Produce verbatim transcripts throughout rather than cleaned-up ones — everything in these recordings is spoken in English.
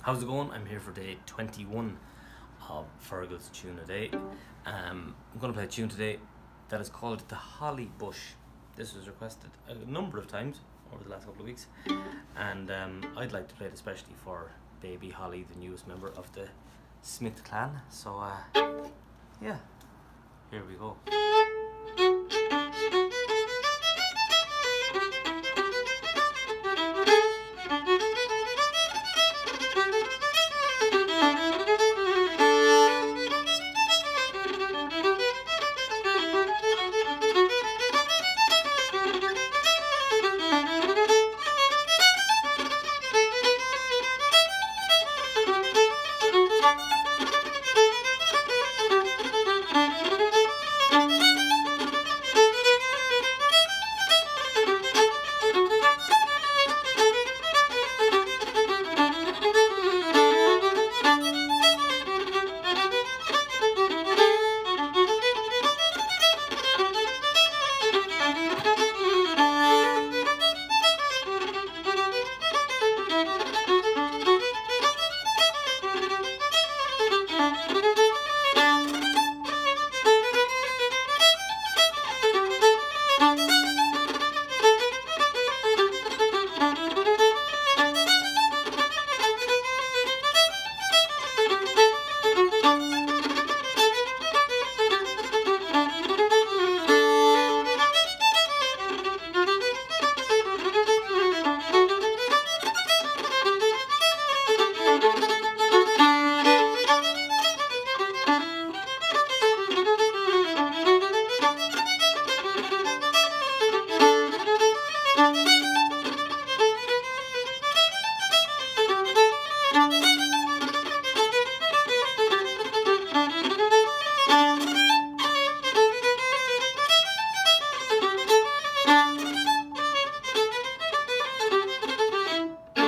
How's it going? I'm here for day twenty-one of Fergal's Tune a Day. Um, I'm going to play a tune today that is called the Hollybush. This was requested a number of times over the last couple of weeks, and um, I'd like to play it especially for baby Holly, the newest member of the Smith clan. So uh, yeah, here we go.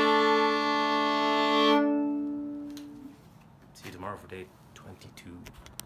See you tomorrow for day twenty-two.